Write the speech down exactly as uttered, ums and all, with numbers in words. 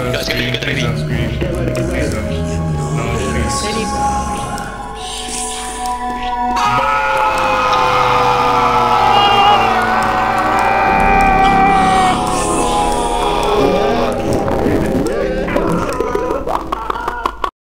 Guys, get, get ready. Please don't scream. Please don't. No, please. Ready?